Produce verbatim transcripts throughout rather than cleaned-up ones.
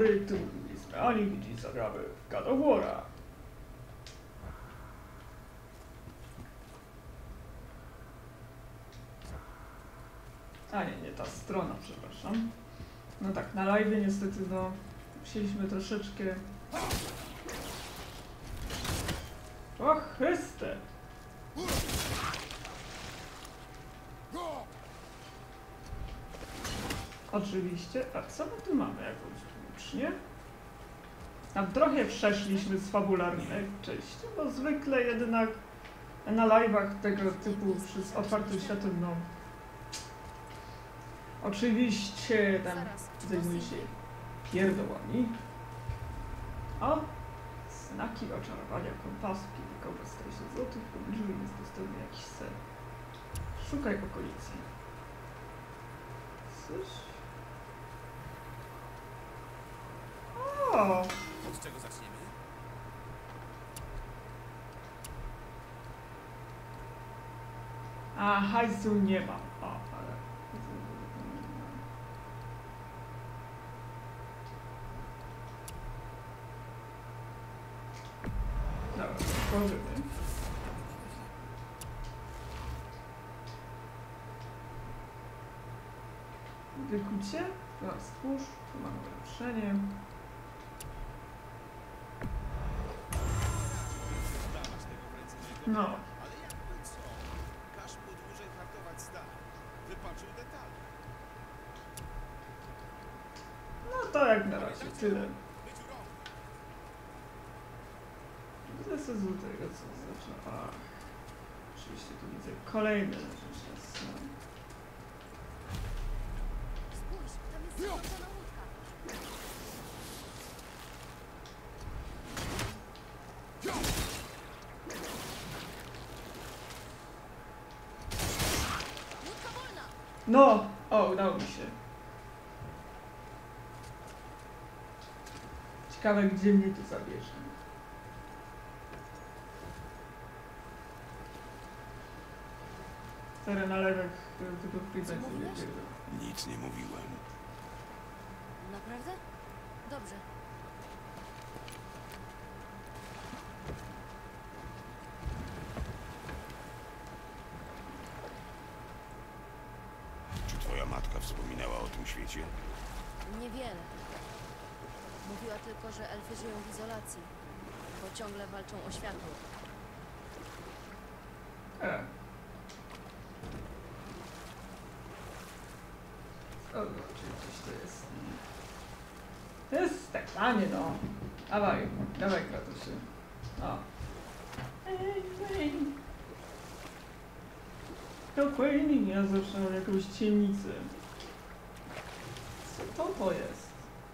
dobry, tu jest ani widzi zagraby w God of War'a. A nie, nie ta strona, przepraszam. No tak, na live niestety no musieliśmy troszeczkę... O Chryste! Oczywiście, a co my tu mamy? Jakąś włócznię? Tam trochę przeszliśmy z fabularnej części, bo zwykle jednak na live'ach tego typu przez otwartym światem, no oczywiście tam zajmuje się pierdołami. O! Znaki oczarowania kompasu, kilkowe czterdzieści złotych, w pobliżu jest dostępny jakiś ser. Szukaj okolicy. Coś? O! Od czego zaczniemy? A, hajsu nie mam. O, ale... Dobra, spojrzymy. Wykucie? Teraz stwórz. Tu mamy ulepszenie. No. Ale jakby co? Każ mu dłużej hartować stal. Wypaczył detale. No to jak na razie tyle. Być u rąk. Widzę co z tego co znaczy. A, oczywiście tu widzę kolejne rzeczy. Spójrz, tam jest zakończona łódka. Łódka wolna! No! O, udało mi się. Ciekawe, gdzie mnie tu zabierze. Stary na lewek tylko wpisać Co sobie mówiłeś? pierdol. Nic nie mówiłem. Naprawdę? Dobrze. Czy twoja matka wspominała o tym świecie? Niewiele. Mówiła tylko, że elfy żyją w izolacji, bo ciągle walczą o światło. E. O, no, czyli coś to jest. To jest tak tanie, no. Dawaj, dawaj, Kratosie. O. Ej, ej. Spokojnie, ja zawsze mam jakąś ciemnicę. Co to to jest?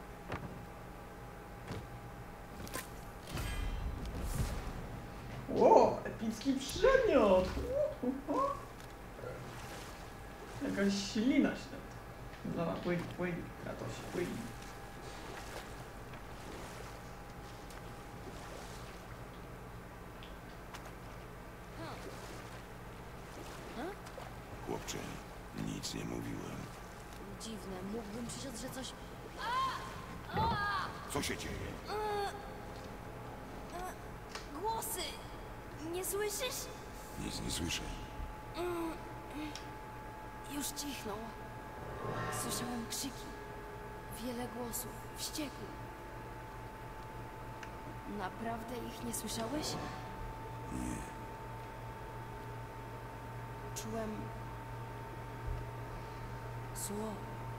Ło, epicki przedmiot! Jakaś ślina się. Dobra, płyń, płyń, Kratosie, płyń. Chłopcze, nic nie mówiłem. Dziwne, mógłbym przysiąc, że coś... Co się dzieje? Głosy! Nie słyszysz? Nic nie słyszę. Już cichną. Słyszałem krzyki. Wiele głosów. Wściekłych. Naprawdę ich nie słyszałeś? Nie. Czułem... zło.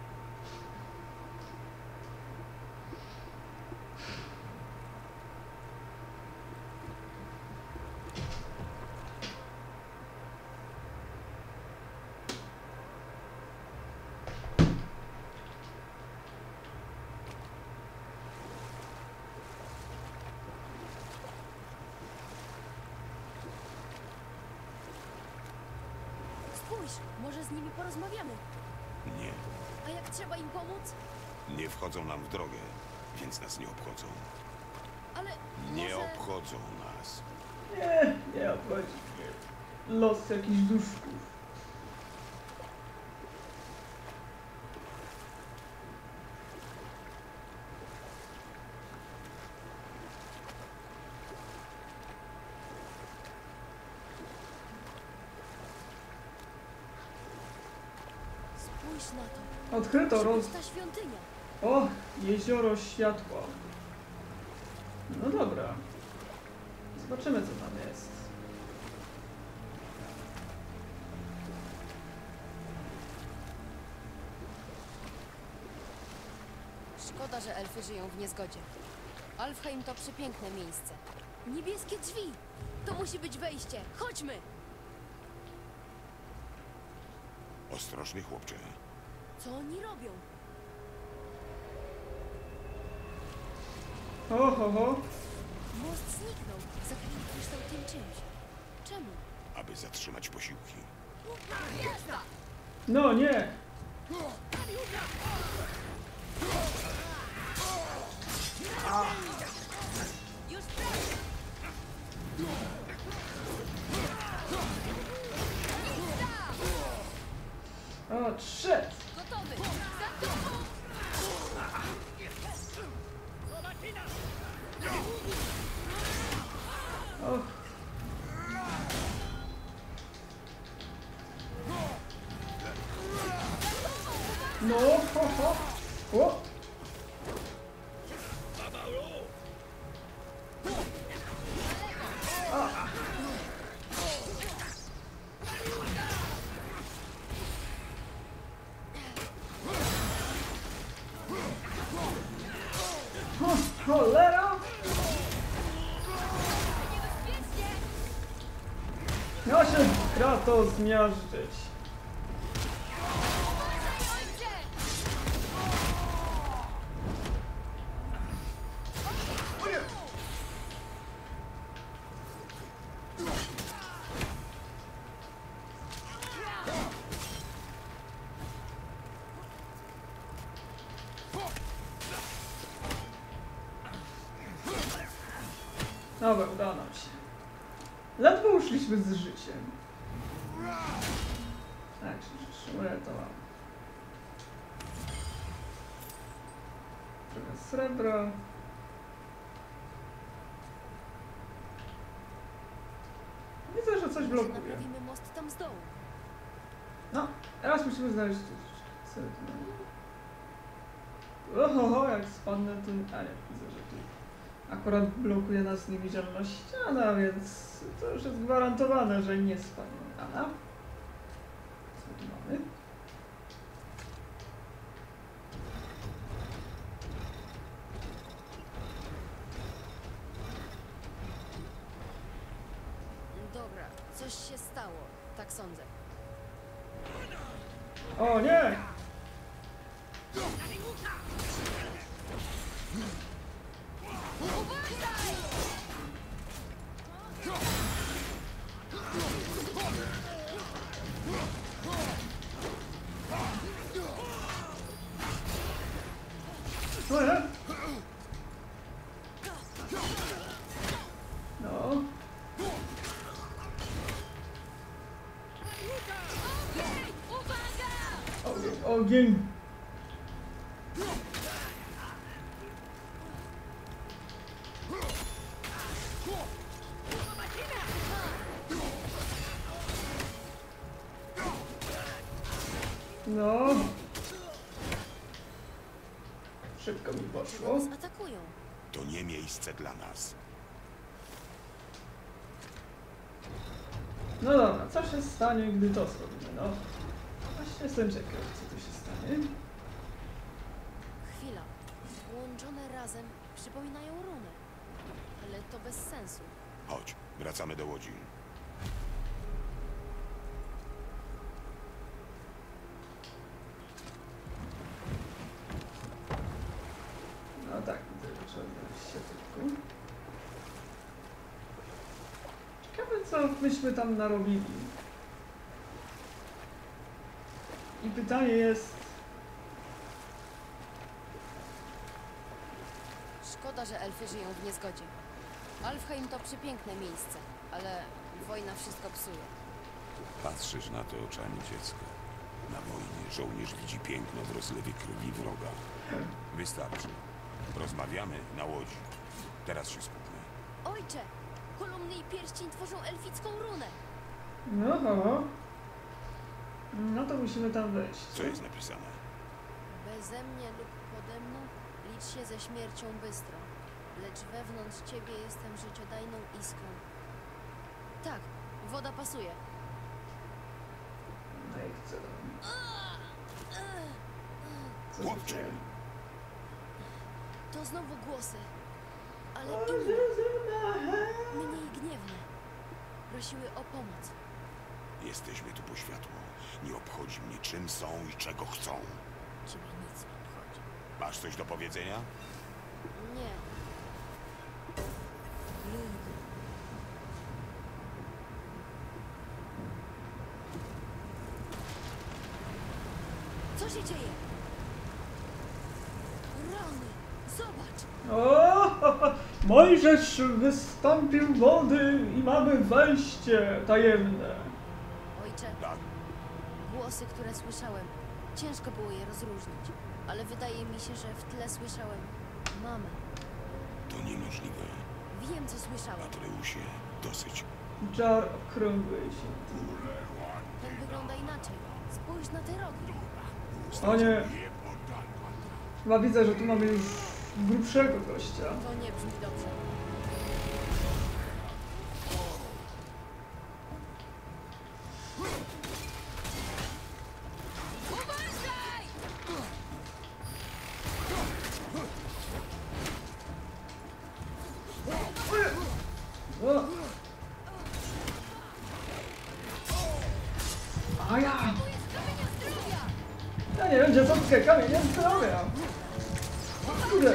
Spójrz, może z nimi porozmawiamy. Nie. A jak trzeba im pomóc? Nie wchodzą nam w drogę, więc nas nie obchodzą. Ale Nie może... obchodzą nas. Nie, nie obchodzi mnie. Los jakichś duszków. Spójrz na to. Odkryto roz... Ta świątynia. O, jezioro światła. No dobra. Zobaczymy, co tam jest. Szkoda, że elfy żyją w niezgodzie. Alfheim to przepiękne miejsce. Niebieskie drzwi! To musi być wejście. Chodźmy! Ostrożnie, chłopcze. Co oni robią? Ho, ho, ho. Most zniknął. Zakryli kryształ tym czymś. Czemu? Aby zatrzymać posiłki. No nie! Już prawie! O, trzech! Gotowy! Za tobą! Och. No, ho, ho. O. A. Ho, cholera! Ja się Kratos zmiażdżyć. Dobra, udało nam się. Ledwo uszliśmy z życiem. Tak, się uratowałem. Trochę srebra. Widzę, że coś blokuje. Naprawimy most tam z dołu. No, teraz musimy znaleźć tu. Oho, jak spadnę tu... A nie, widzę, że tu akurat blokuje nas niewidzialność ściana, więc to już jest gwarantowane, że nie spadnie. Ala. Co tu mamy? Dobra, coś się stało. Tak sądzę. O nie! O nie! No. Ogień, ogień! No. Szybko mi poszło. Nas atakują. To nie miejsce dla nas. No dobra, co się stanie, gdy to zrobimy? No. Właśnie jestem ciekaw, co tu się stanie. Chwila. Połączone razem przypominają runę. Ale to bez sensu. Chodź, wracamy do łodzi. No tak, widzę, że trzeba znaleźć się tylko. Ciekawe, co myśmy tam narobili. I pytanie jest... Szkoda, że elfy żyją w niezgodzie. Alfheim to przepiękne miejsce, ale wojna wszystko psuje. Patrzysz na to oczami dziecka. Na wojnie żołnierz widzi piękno w rozlewie krwi wroga. Wystarczy. Rozmawiamy na łodzi. Teraz się skupmy. Ojcze! Kolumny i pierścień tworzą elficką runę. No, ho. No to musimy tam wejść. Co jest napisane? Beze mnie lub pode mną licz się ze śmiercią bystro, lecz wewnątrz ciebie jestem życiodajną iskrą. Tak, woda pasuje. No i chcę. Co Chłopcze! się dzieje? To znowu głosy, ale O, inne, zrozumiałe. mniej gniewne. Prosiły o pomoc. Jesteśmy tu po światło. Nie obchodzi mnie, czym są i czego chcą. Ciebie nic nie obchodzi. Masz coś do powiedzenia? Nie. Nigdy. Co się dzieje? Rany! Zobacz! O, Mojżesz wystąpił wody i mamy wejście tajemne. Ojcze, Tak. głosy, które słyszałem, ciężko było je rozróżnić, ale wydaje mi się, że w tle słyszałem mamę. To niemożliwe. Wiem, co słyszałem. Atreusie, dosyć. Żar okrągłej się. Ten wygląda inaczej. Spójrz na te rogi. O nie. Chyba widzę, że tu mamy już grubszego gościa. To nie brzmi dobrze. Uważaj! O. A ja! To jest kamienia zdrowia! Ja nie wiem, gdzie są te kamienie zdrowia. Kurde.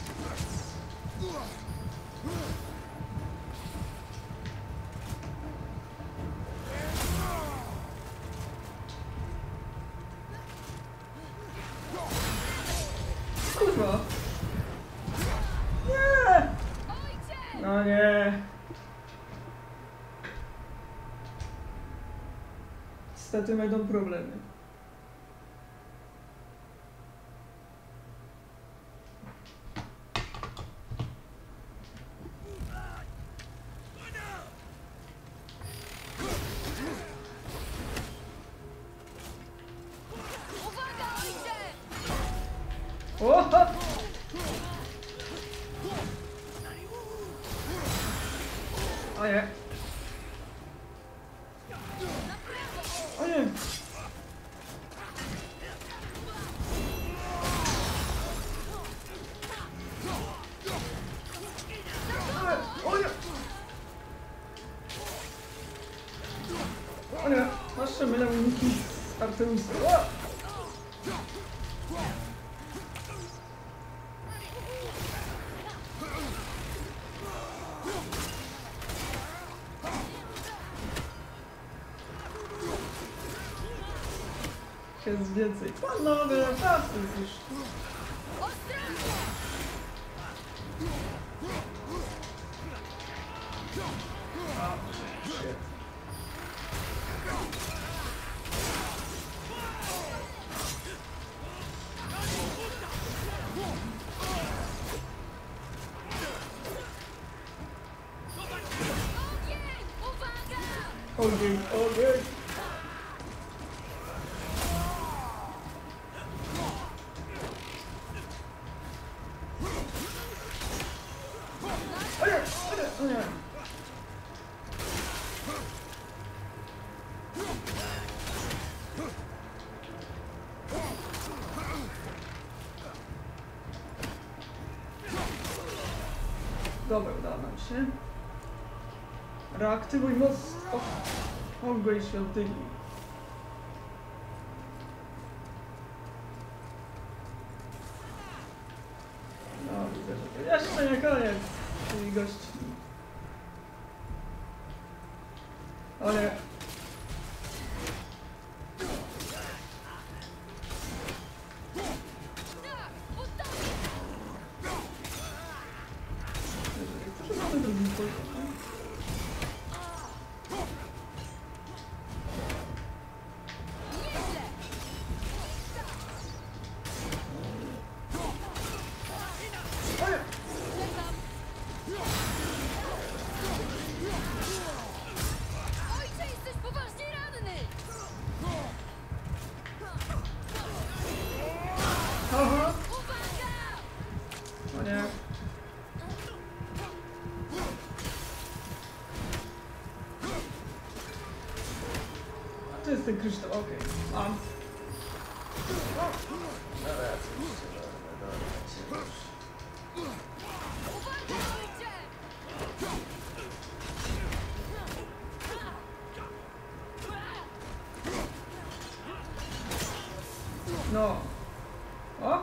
Kurwa. Nie! Ojcze! No nie. Niestety będą problemy. Uwaga, ojcze! O! O nie. O nie. O nie. O nie. Zawsze mylę uniki z Artemisem. O! Jest więcej. Panowie, czas jest już. Ostrożnie! A, shit. Ogień! Uwaga! Ogień, ogień. O nie, o nie, o nie. Dobra, udało nam się. Reaktywuj moc okrągłej świątyni. No, widzę, że to jeszcze nie koniec tymi gośćmi. O nie. Tak! Utopię! Proszę mamy drugi poziom. Nieźle! O nie. Czekam! Ojcze, jesteś tu jest ten kryształ, okej, mam. O, dobra, oczywiście, dobra, dobra, dobra. No. O!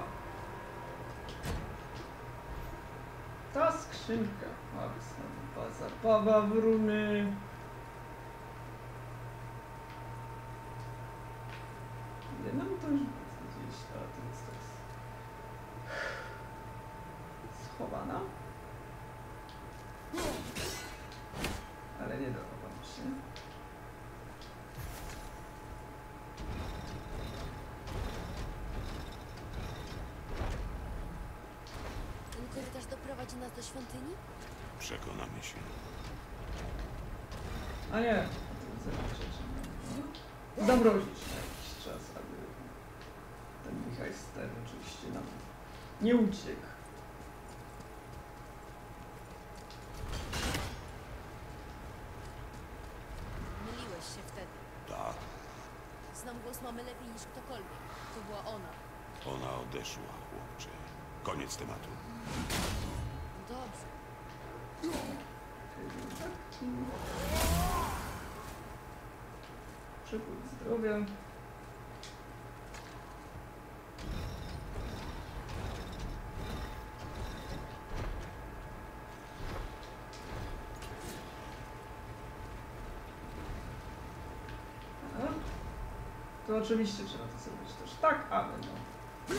Ta skrzynka. A, zabawa w runy. Nie, no to już gdzieś, a to jest tak schowana. Ale nie dochowam się. Ten korytarz doprowadzi nas do świątyni? Przekonamy się. A nie, to zobaczyć. No. Zamrozić na jakiś czas, aby ten Michajster oczywiście nam nie uciekł. Myliłeś się wtedy. Tak, Znam głos mamy lepiej niż ktokolwiek. To była ona. ona odeszła, chłopcze. Koniec tematu. Dobrze. Przepływ zdrowia. A? To oczywiście trzeba to zrobić też tak, ale no.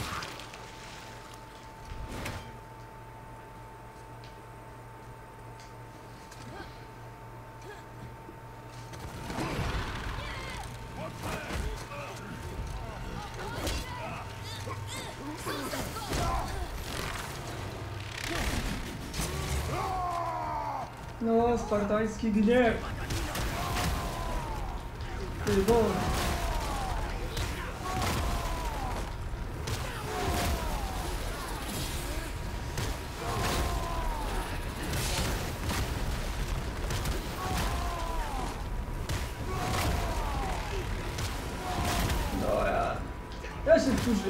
No, spartański gniew. Ty, bo... No ja... Ja się wkurzy.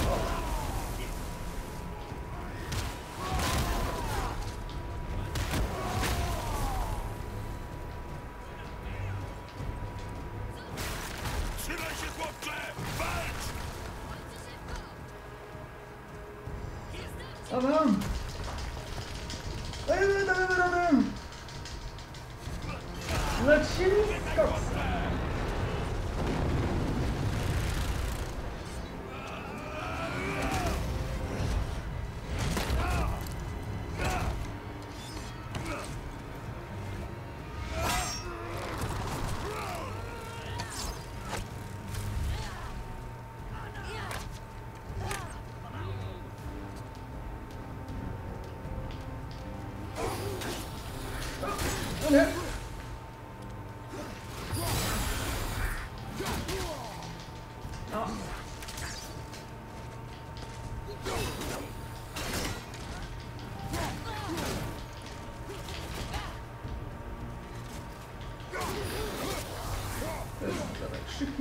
Trzymaj się, chłopcze! Walcz! Dobra. Dajemy, dajemy radę. Lecimy z koksem. O nie. No. To jest zadać krzyki.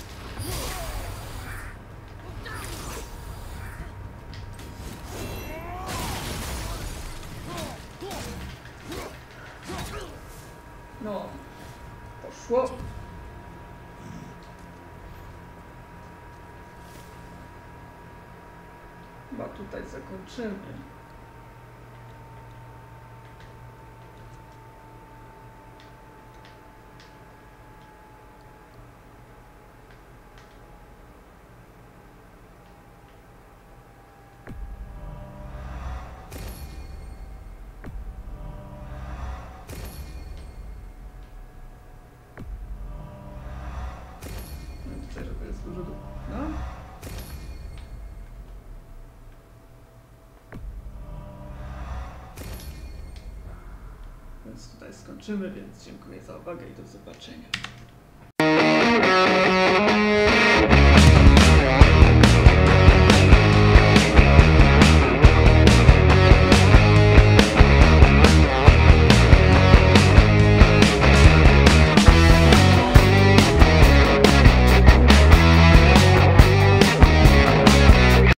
No, poszło. Chyba tutaj zakończymy. Myślę, że to jest dużo. No. Więc tutaj skończymy, więc dziękuję za uwagę i do zobaczenia.